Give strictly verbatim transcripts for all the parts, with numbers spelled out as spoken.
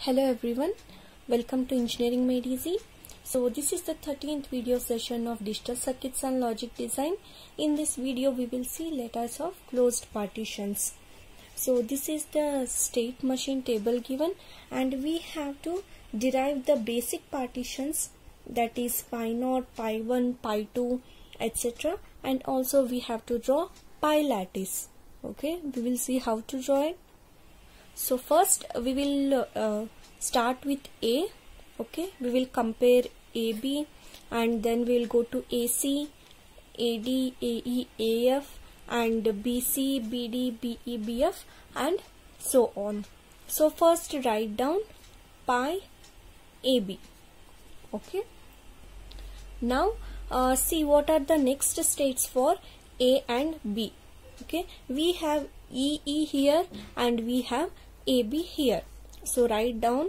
Hello everyone, welcome to Engineering Made Easy. So this is the thirteenth video session of Digital Circuits and Logic Design. In this video we will see letters of closed partitions. So this is the state machine table given and we have to derive the basic partitions, that is pi naught, pi one, pi two, et cetera. And also we have to draw pi lattice. Okay, we will see how to draw it. So first we will uh, start with A. Okay, we will compare A B and then we will go to A C, A D, A E, A F and B C, B D, B E, B F and so on. So first write down pi A B. Okay, now uh, see what are the next states for A and B. Okay, we have E E here and we have A B here. So write down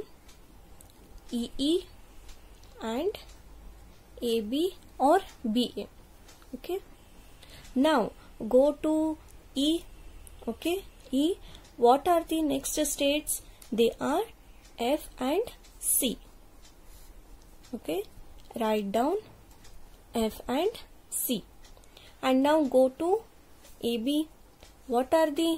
E E and A B or B A. Okay, now go to E. Okay, E. What are the next states? They are F and C. Okay, write down F and C. And now go to A B. What are the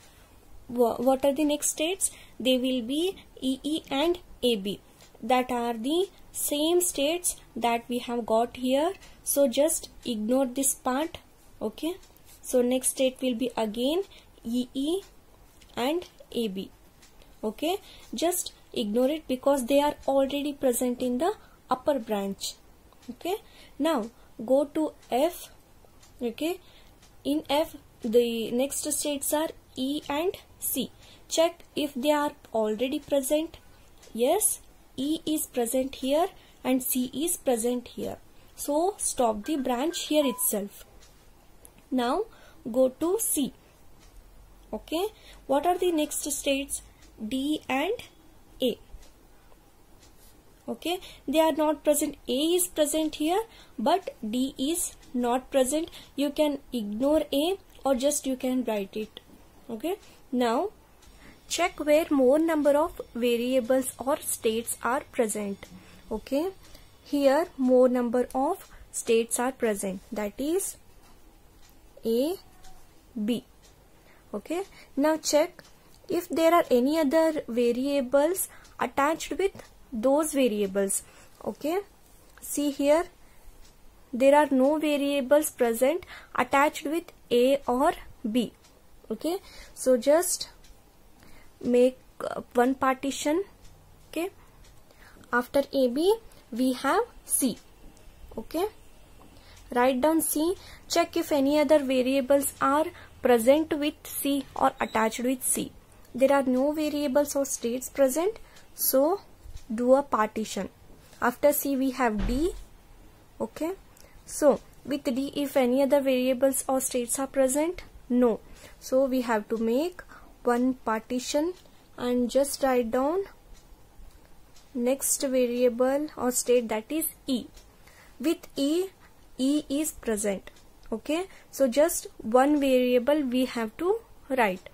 what are the next states? They will be E E and A B. That are the same states that we have got here. So just ignore this part. Okay, so next state will be again E E and A B. Okay, just ignore it because they are already present in the upper branch. Okay, now go to F. Okay, in F the next states are E and C. Check if they are already present. Yes, E is present here and C is present here. So stop the branch here itself. Now go to C. Okay, what are the next states? D and A. Okay, they are not present. A is present here but D is not present. You can ignore A or just you can write it. Okay, now check where more number of variables or states are present. Okay, here more number of states are present, that is A, B. Okay, now check if there are any other variables attached with those variables. Okay, see here there are no variables present attached with A or B. Okay, so just make uh, one partition. Okay, after A B we have C. Okay, write down C. Check if any other variables are present with C or attached with C. There are no variables or states present, so do a partition. After C we have D. Okay, so with D, if any other variables or states are present, no, so we have to make one partition and just write down next variable or state, that is E. With E, E is present. Okay, so just one variable we have to write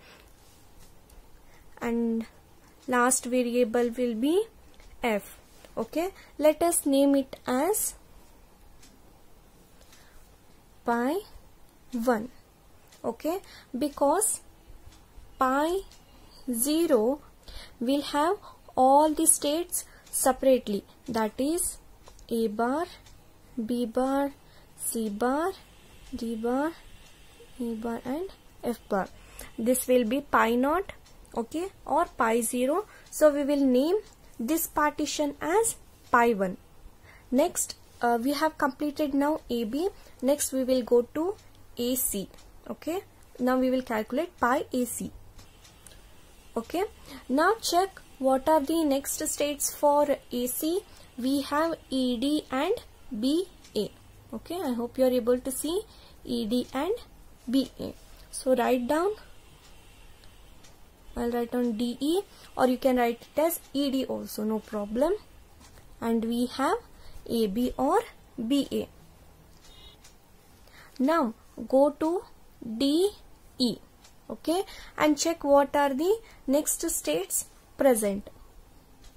and last variable will be F. Okay, let us name it as pi one. Okay, because pi zero will have all the states separately, that is A bar, B bar, C bar, D bar, E bar and F bar. This will be pi naught. Okay, or pi zero. So we will name this partition as pi one. Next uh, we have completed now A B. Next we will go to A C. Okay, now we will calculate pi A C. Okay, now check what are the next states for A C. We have E D and B A. Okay, I hope you are able to see E D and B A. So write down, I'll write down D E or you can write it as E D also, no problem. And we have A B or B A. Now go to D E. Okay, and check what are the next states present.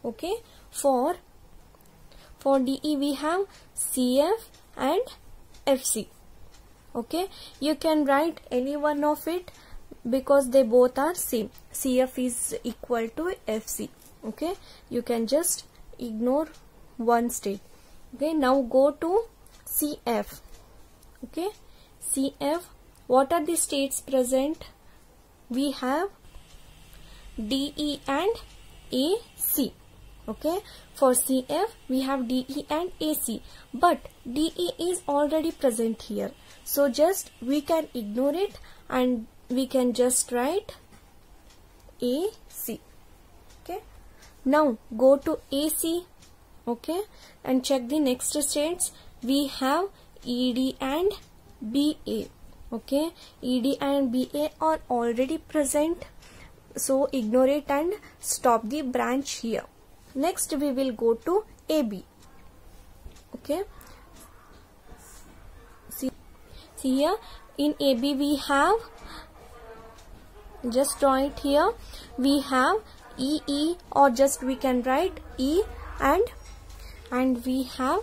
Okay, for for D E we have C F and F C. Okay, you can write any one of it because they both are same. C F is equal to F C. Okay, you can just ignore one state. Okay, now go to C F. Okay, C F, what are the states present? We have D E and A C. Okay, for C F we have D E and A C, but D E is already present here, so just we can ignore it and we can just write A C. Okay, now go to A C. Okay, and check the next states. We have E D and B A. Okay, E D and B A are already present, so ignore it and stop the branch here. Next we will go to A B. Okay, see, see here in A B we have, just draw it here, we have E E, or just we can write E, and and we have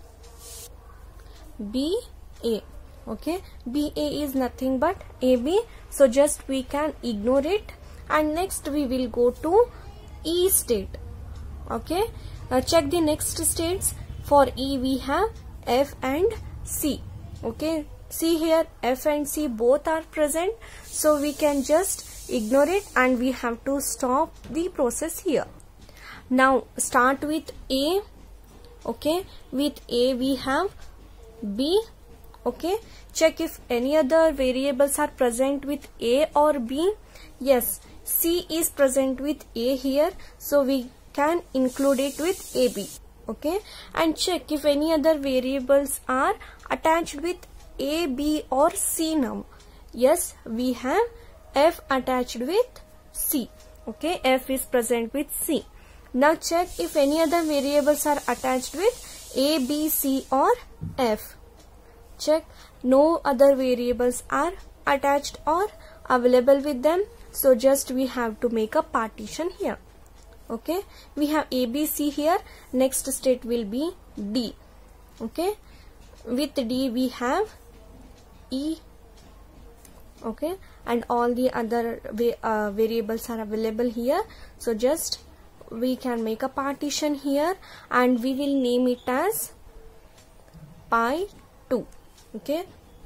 B A. Okay, B A is nothing but A B, so just we can ignore it, and next we will go to E state. Okay, uh, check the next states. For E we have F and C. Okay, see here F and C both are present, so we can just ignore it and we have to stop the process here. Now start with A. Okay, with A we have B. Okay, check if any other variables are present with A or B. Yes, C is present with A here, so we can include it with A B. Okay, and check if any other variables are attached with A, B or C now. Yes, we have F attached with C. Okay, F is present with C. Now check if any other variables are attached with A, B, C or F. Check, no other variables are attached or available with them, so just we have to make a partition here. Okay, we have A, B, C here. Next state will be D. Okay, with D we have E. Okay, and all the other uh, variables are available here, so just we can make a partition here and we will name it as pi two. Okay,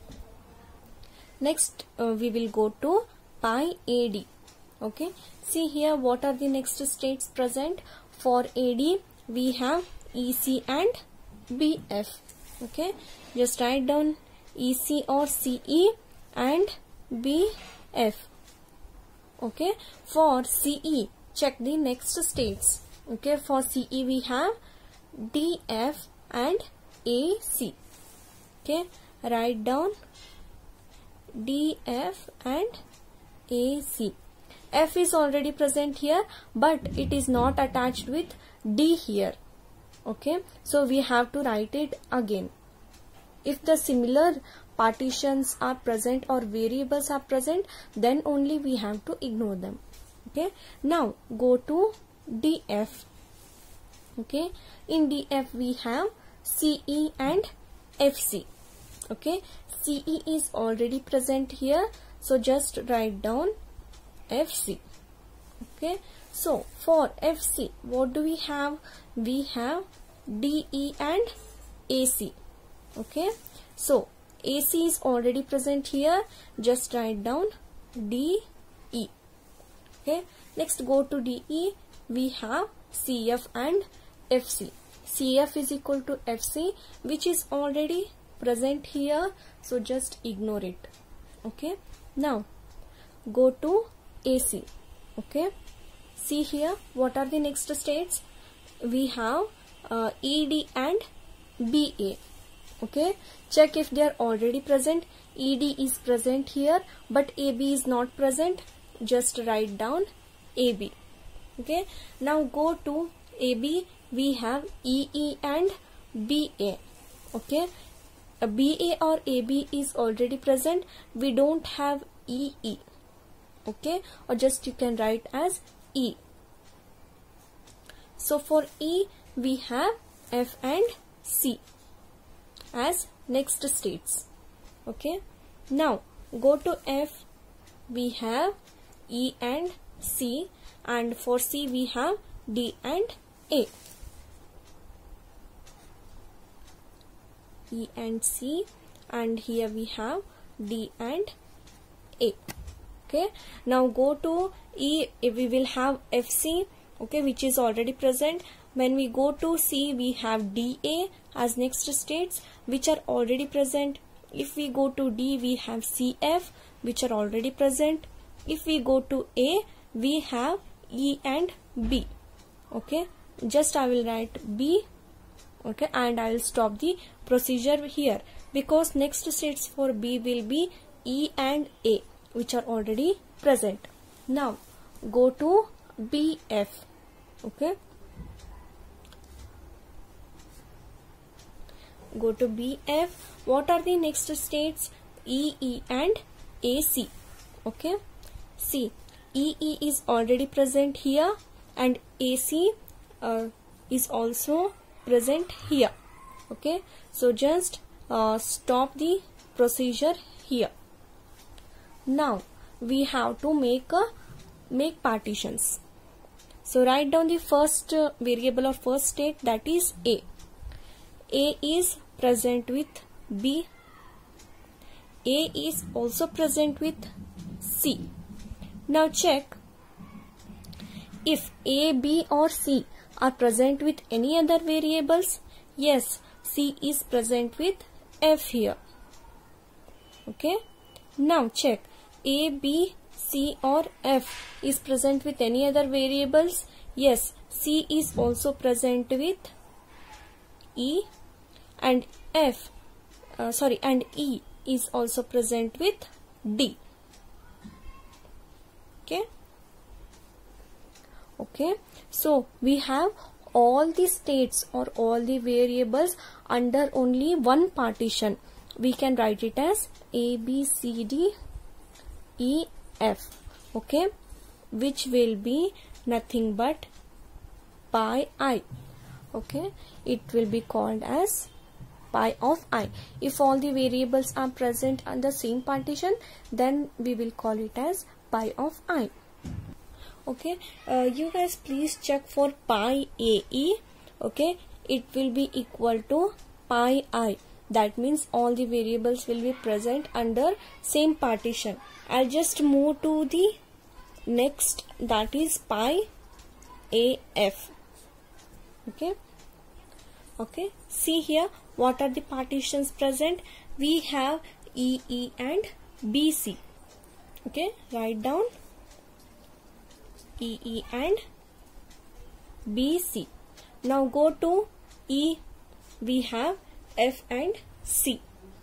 next uh, we will go to pi A D. Okay, see here what are the next states present. For A D we have E C and B F. Okay, just write down E C or C E and B F. Okay, for C E check the next states. Okay, for C E we have D F and A C. Okay, write down D F and A C. F is already present here, but it is not attached with D here. Okay, so we have to write it again. If the similar partitions are present or variables are present, then only we have to ignore them. Okay, now go to D F. Okay, in D F we have C E and F C. Okay, C E is already present here, so just write down F C. Okay, so for F C what do we have? We have D E and A C. Okay, so A C is already present here, just write down D E. Okay, next go to D E, we have C F and F C. C F is equal to F C, which is already present here, so just ignore it. Okay, now go to A C. Okay, see here what are the next states. We have uh, E D and B A. Okay, check if they are already present. E D is present here, but A B is not present, just write down A B. Okay, now go to A B, we have E E and B A. Okay, a B A or A B is already present, we don't have E E. Okay, or just you can write as E. So for E we have F and C as next states. Okay, now go to F, we have E and C, and for C we have D and A. E and C, and here we have D and A. Okay, now go to E, we will have F C, okay, which is already present. When we go to C, we have D A as next states, which are already present. If we go to D, we have C F, which are already present. If we go to A, we have E and B. Okay, just I will write B. Okay, and I will stop the procedure here, because next states for B will be E and A, which are already present. Now go to B F. Okay, go to B F. What are the next states? E E and A C. Okay, see, E E is already present here, and A C uh, is also present here. Okay, so just uh, stop the procedure here. Now we have to make a make partitions. So write down the first uh, variable or first state, that is A. A is present with B. A is also present with C. Now check if A, B or C are present with any other variables. Yes, C is present with F here. Okay, now check A, B, C or F is present with any other variables. Yes, C is also present with E, and F uh, sorry and E is also present with D. Okay, okay, so we have all the states or all the variables under only one partition. We can write it as A, B, C, D, E, F. Okay, which will be nothing but pi I. Okay, it will be called as pi of I. If all the variables are present on the same partition, then we will call it as pi of I. Okay, uh, you guys please check for pi A E. Okay, it will be equal to pi I. That means all the variables will be present under same partition. I'll just move to the next, that is pi A F. Okay, okay, see here what are the partitions present. We have E E and B C. Okay, write down E E and B C. Now go to E, we have F and C.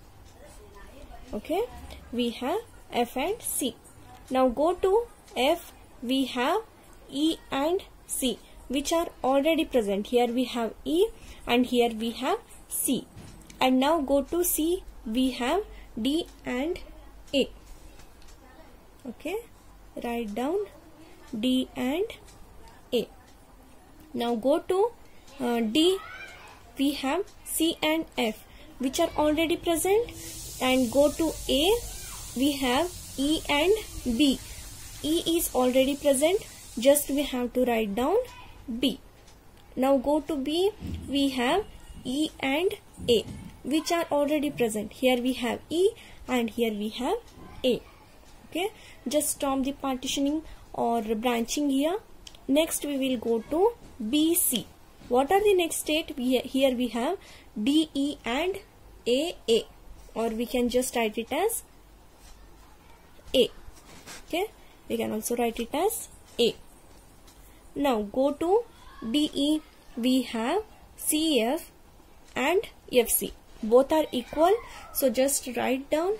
Okay, we have F and C. Now go to F, we have E and C, which are already present. Here we have E and here we have C. And now go to C, we have D and A. Okay, write down D and A. Now go to uh, D, we have C and F, which are already present, and go to A, we have E and B. E is already present, just we have to write down B. Now go to B, we have E and A, which are already present. Here we have E and here we have A. Okay, just stop the partitioning or branching here. Next we will go to B C. What are the next state? We, here we have D, E and A, A, or we can just write it as A. Okay, we can also write it as A. Now go to D E, we have C F and F C. Both are equal, so just write down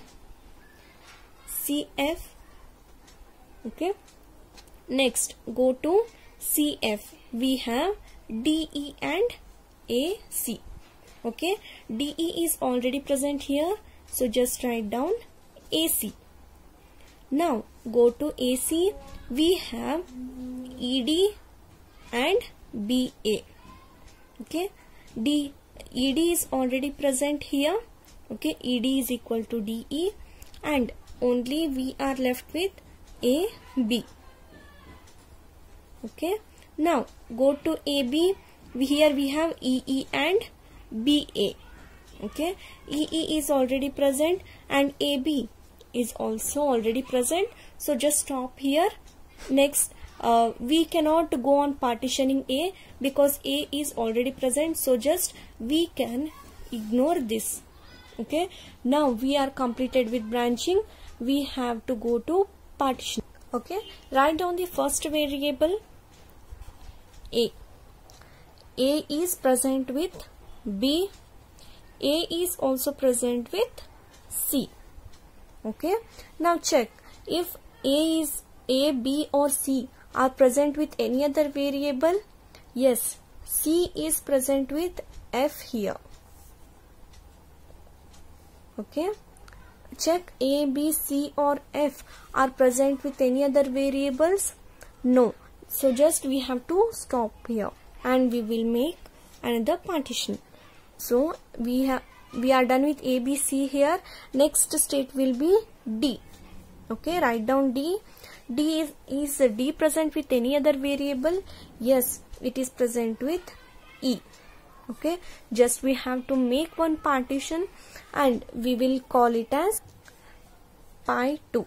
C F. Okay, next go to C F, we have D E and A C. Okay, D E is already present here, so just write down A C. Now go to A C, we have E D and B A. Okay, D E D is already present here. Okay, E D is equal to D E, and only we are left with A B. Okay, now go to A B. Here we have E E and B A. Okay, E E is already present and A B is also already present. So just stop here. Next, uh, we cannot go on partitioning A because A is already present. So just we can ignore this. Okay, now we are completed with branching. We have to go to partition. Okay, write down the first variable A. A is present with B. A is also present with C. Okay, now check if A is A, B or C are present with any other variable. Yes, C is present with F here. Okay, check A, B, C or F are present with any other variables. No, so just we have to stop here and we will make another partition. So we have we are done with A, B, C here. Next state will be D. Okay, write down D. D is, is D present with any other variable? Yes, it is present with E. Okay, just we have to make one partition and we will call it as pi two,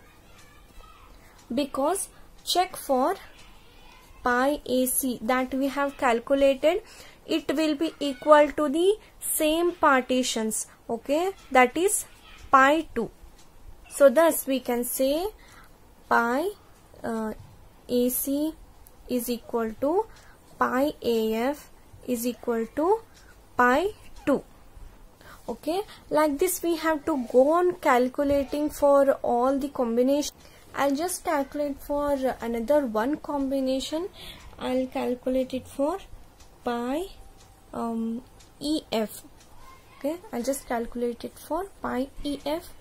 because check for pi A C that we have calculated, it will be equal to the same partitions. Okay, that is pi two. So thus we can say pi uh, A C is equal to pi A F is equal to pi two. Okay, like this we have to go on calculating for all the combination. I'll just calculate for another one combination. I'll calculate it for pi um, E F. Okay, I'll just calculate it for pi E F.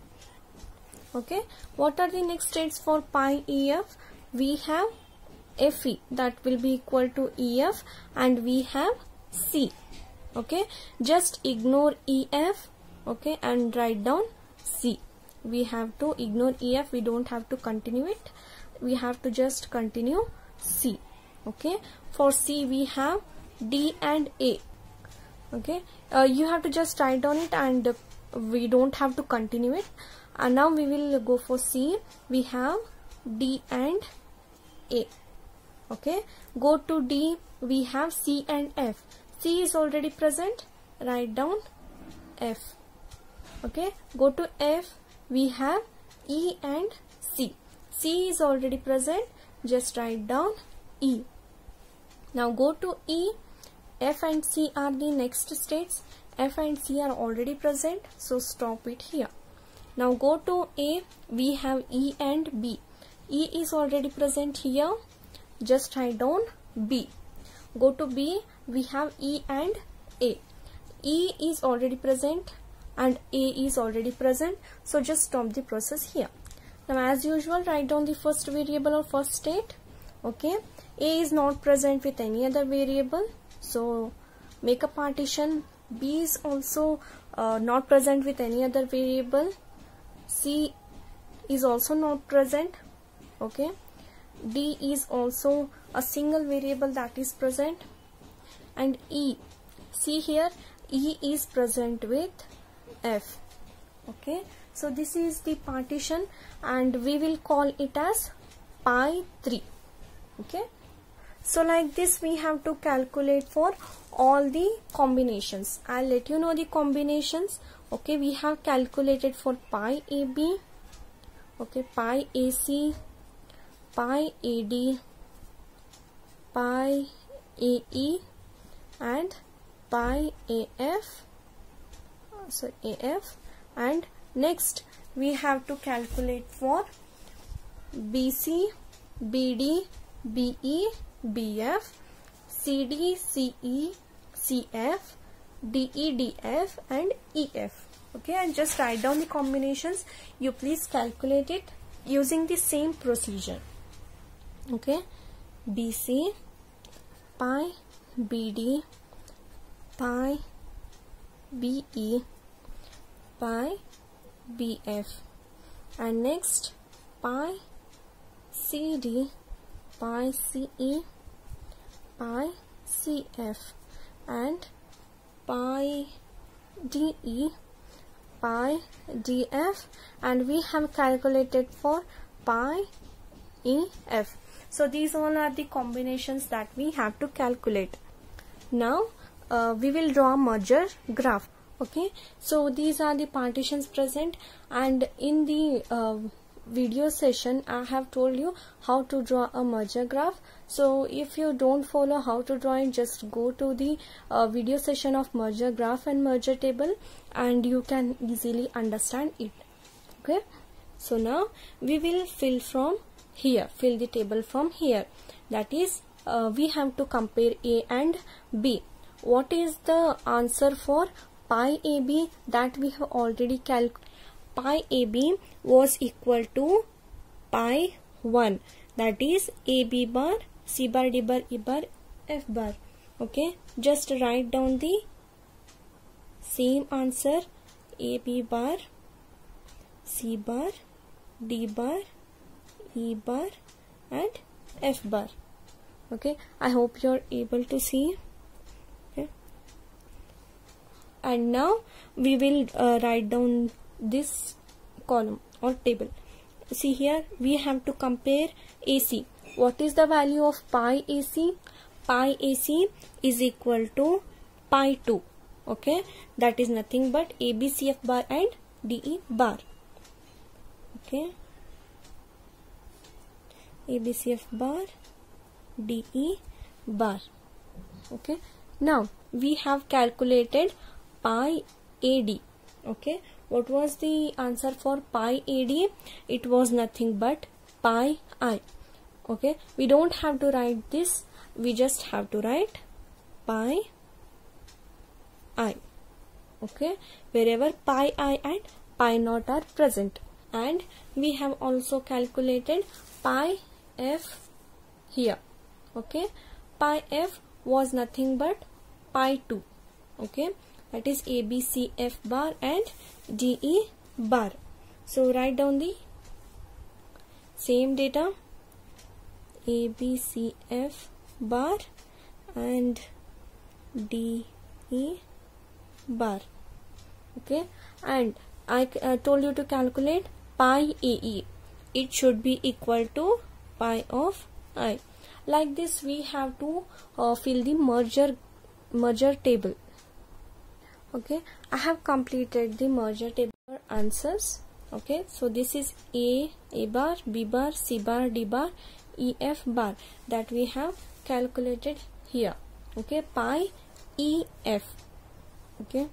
Okay, what are the next states for pi E F? We have F E, that will be equal to E F, and we have C. Okay, just ignore E F. Okay, and write down C. We have to ignore E F, we don't have to continue it, we have to just continue C. Okay, for C we have D and A. Okay, uh, you have to just write down it and uh, we don't have to continue it. And now we will go for C. We have D and A. Okay, go to D. We have C and F. C is already present. Write down F. Okay, go to F. We have E and C. C is already present. Just write down E. Now go to E. F and C are the next states. F and C are already present. So stop it here. Now go to A. We have E and B. E is already present here. Just write down B. Go to B. We have E and A. E is already present and A is already present. So just stop the process here. Now as usual, write down the first variable or first state. Okay. A is not present with any other variable. So make a partition. B is also uh, not present with any other variable. C is also not present. Okay, D is also a single variable that is present, and E, see here, E is present with F. Okay, so this is the partition and we will call it as pi three. Okay, so like this we have to calculate for all the combinations. I'll let you know the combinations. Okay, we have calculated for pi A B, okay, pi A C, pi A D, pi A E and pi A F, so A F, and next we have to calculate for B C, B D, B E, B F, C D, C E, C F, D E, D F and E F. Okay, and just write down the combinations. You please calculate it using the same procedure. Okay, B C, pi B D, pi B E, pi B F, and next pi C D, pi C E, pi C F, and pi D E, pi D F, and we have calculated for pi E F. So these all are the combinations that we have to calculate. Now uh, we will draw a merger graph. Okay, so these are the partitions present, and in the uh, video session I have told you how to draw a merger graph. So if you don't follow how to draw it, just go to the uh, video session of merger graph and merger table, and you can easily understand it. Okay, so now we will fill from here, fill the table from here. That is, uh, we have to compare A and B. What is the answer for pi A B? That we have already calculated. Pi A B was equal to pi one, that is A B bar, C bar, D bar, E bar, F bar. Okay, just write down the same answer: A B bar, C bar, D bar, E bar, and F bar. Okay, I hope you are able to see. Okay, and now we will uh, write down this column or table. See here, we have to compare A C. What is the value of pi A C? Pi A C is equal to pi two. Okay, that is nothing but A B C F bar and D E bar. Okay, A B C F bar, D E bar. Okay, now we have calculated pi A D. Okay, what was the answer for pi A D? It was nothing but pi I. Okay, we don't have to write this, we just have to write pi I. Okay, wherever pi I and pi naught are present. And we have also calculated pi F here. Okay, pi F was nothing but pi two. Okay, that is A B C F bar and D E bar. So write down the same data: A B C F bar and D E bar. Okay, and I uh, told you to calculate pi A E. It should be equal to pi of I. Like this we have to uh, fill the merger merger table. Okay, I have completed the merger table answers. Okay, so this is A, A bar, B bar, C bar, D bar, E F bar that we have calculated here. Okay, pi E F. Okay,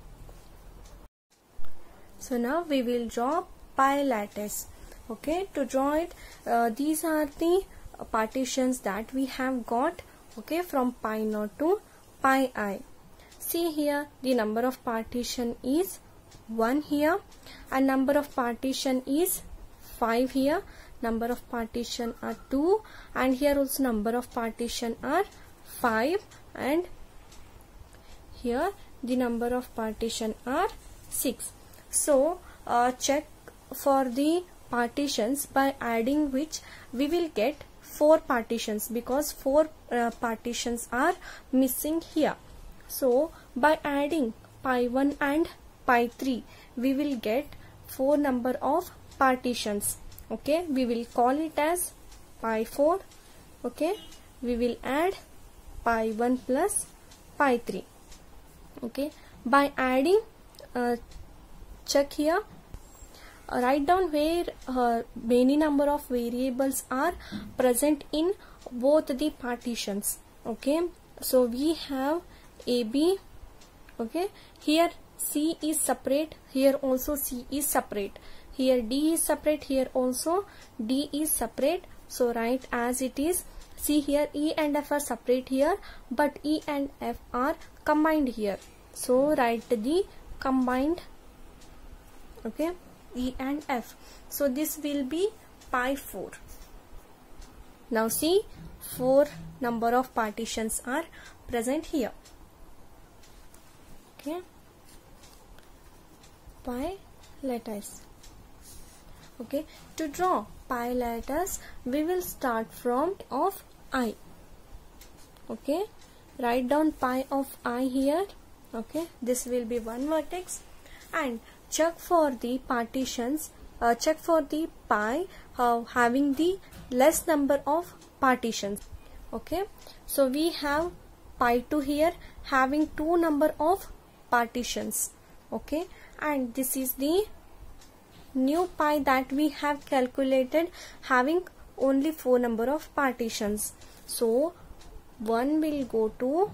so now we will draw pi lattice. Okay, to draw it, uh, these are the partitions that we have got. Okay, from pi naught to pi I. See here, the number of partition is one here, and number of partition is five here, number of partition are two, and here also number of partition are five, and here the number of partition are six. So uh, check for the partitions by adding which we will get four partitions, because four uh, partitions are missing here. So by adding pi one and pi three we will get four number of partitions. Okay, we will call it as pi four. Okay, we will add pi one plus pi three. Okay, by adding, uh, check here, uh, write down where uh, many number of variables are present in both the partitions. Okay, so we have A B. Okay, here C is separate, here also C is separate, here D is separate, here also D is separate. So write as it is. See here, E and F are separate here, but E and F are combined here. So write the combined, okay, E and F. So this will be pi four. Now see, four number of partitions are present here. Okay, pi lattice. Okay, to draw pi lattice we will start from of I. Okay, write down pi of I here. Okay, this will be one vertex, and check for the partitions, uh, check for the pi uh, having the less number of partitions. Okay, so we have pi two here having two number of partitions. Okay, and this is the new pi that we have calculated having only four number of partitions. So one will go to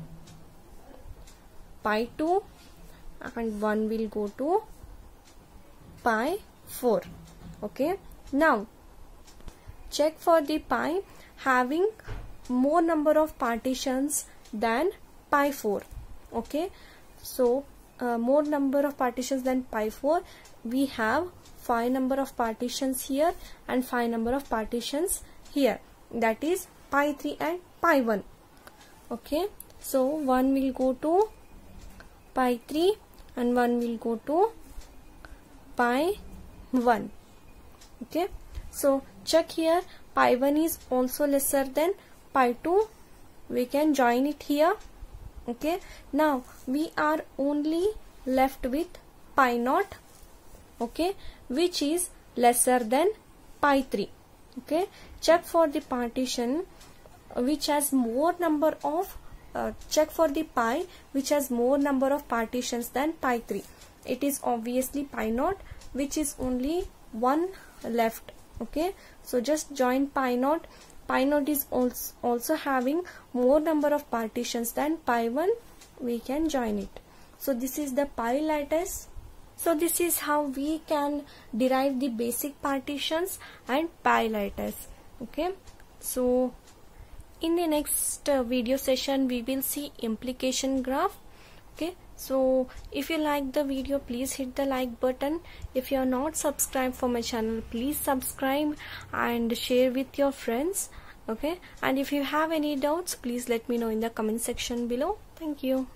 pi two and one will go to pi four. Okay, now check for the pi having more number of partitions than pi four. Okay, so uh, more number of partitions than pi four, we have five number of partitions here and five number of partitions here, that is pi three and pi one. Okay, so one will go to pi three and one will go to pi one. Okay, so check here, pi one is also lesser than pi two, we can join it here. Okay, now we are only left with pi naught, okay, which is lesser than pi three. Okay, check for the partition which has more number of uh, check for the pi which has more number of partitions than pi three. It is obviously pi naught, which is only one left. Okay, so just join pi naught. Pi naught is also also having more number of partitions than pi one, we can join it. So this is the pi lattice. So this is how we can derive the basic partitions and pi lattice. Okay, so in the next uh, video session we will see implication graph. Okay, so if you like the video, please hit the like button. If you are not subscribed for my channel, please subscribe and share with your friends. Okay, and if you have any doubts, please let me know in the comment section below. Thank you.